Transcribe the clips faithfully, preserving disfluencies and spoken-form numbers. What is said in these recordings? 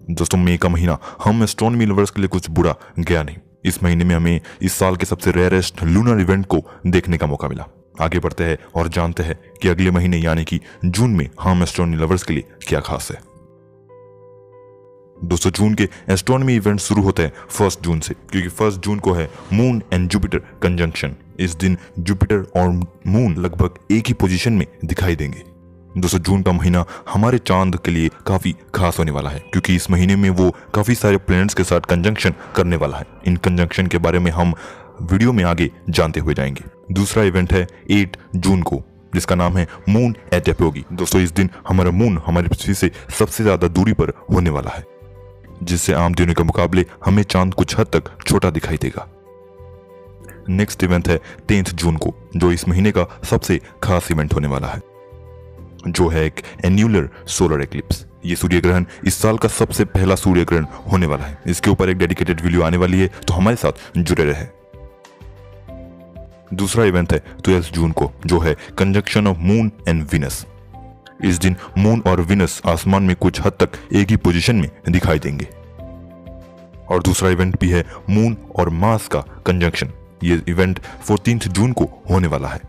दोस्तों मई का महीना हम एस्ट्रोनॉमी लवर्स के लिए कुछ बुरा गया नहीं। इस महीने में हमें इस साल के सबसे रेयरेस्ट लूनर इवेंट को देखने का मौका मिला। आगे बढ़ते हैं और जानते हैं कि अगले महीने यानी कि जून में हम एस्ट्रोनॉमी लवर्स के लिए क्या खास है। दोस्तों जून के एस्ट्रोनॉमी इवेंट शुरू होते हैं फर्स्ट जून से, क्योंकि फर्स्ट जून को है मून एंड जुपिटर कंजंक्शन। इस दिन जुपिटर और मून लगभग एक ही पोजीशन में दिखाई देंगे। दोस्तों जून का महीना हमारे चांद के लिए काफी खास होने वाला है, क्योंकि इस महीने में वो काफी सारे प्लैनेट्स के साथ कंजंक्शन करने वाला है। इन कंजंक्शन के बारे में हम वीडियो में आगे जानते हुए जाएंगे। दूसरा इवेंट है आठ जून को, जिसका नाम है मून एट एपोगी। दोस्तों इस दिन हमारा मून हमारी पृथ्वी से सबसे ज्यादा दूरी पर होने वाला है, जिससे आम दिनों के मुकाबले हमें चांद कुछ हद तक छोटा दिखाई देगा। नेक्स्ट इवेंट है टेंथ जून को, जो इस महीने का सबसे खास इवेंट होने वाला है, जो है एक एन्यूलर सोलर एक्लिप्स। ये सूर्य ग्रहण इस साल का सबसे पहला सूर्य ग्रहण होने वाला है। इसके ऊपर एक डेडिकेटेड वीडियो आने वाली है, तो हमारे साथ जुड़े रहे। दूसरा इवेंट है ट्वेल्थ जून को, जो है conjunction of moon and Venus. इस दिन मून और विनस आसमान में कुछ हद तक एक ही पोजीशन में दिखाई देंगे। और दूसरा इवेंट भी है मून और मार्स का कंजंक्शन। ये इवेंट चौदह जून को होने वाला है।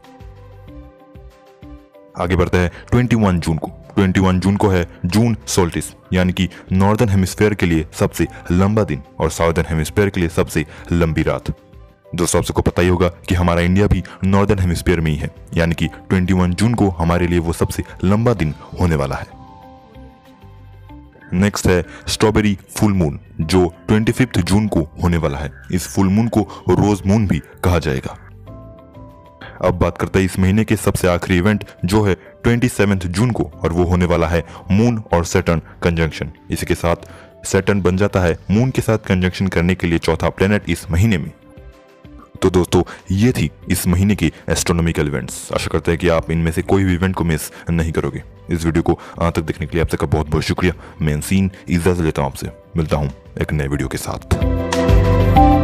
आगे बढ़ते हैं इक्कीस जून को। इक्कीस जून को है जून सोल्टिस, यानी कि नॉर्दर्न हेमिस्फीयर के लिए सबसे लंबा दिन और साउदर्न हेमिस्फीयर के लिए सबसे लंबी रात। दोस्तों आप सबको पता ही होगा कि हमारा इंडिया भी नॉर्दर्न हेमिस्फीयर में ही है, यानी कि इक्कीस जून को हमारे लिए वो सबसे लंबा दिन होने वाला है। नेक्स्ट है स्ट्रॉबेरी फुल मून, जो पच्चीस जून को होने वाला है। इस फुल मून को रोज मून भी कहा जाएगा। अब बात करते हैं इस महीने के सबसे आखिरी इवेंट, जो है सत्ताईस जून को, और वो होने वाला है मून और सैटर्न कंजंक्शन। इसी के साथ सैटर्न बन जाता है मून के साथ कंजंक्शन करने के लिए चौथा प्लेनेट इस महीने में। तो दोस्तों ये थी इस महीने की एस्ट्रोनॉमिकल इवेंट्स। आशा करते हैं कि आप इनमें से कोई भी इवेंट को मिस नहीं करोगे। इस वीडियो को अंत तक देखने के लिए आप सबका बहुत बहुत शुक्रिया। मैं सीन इजाजत लेता हूं आपसे, मिलता हूं एक नए वीडियो के साथ।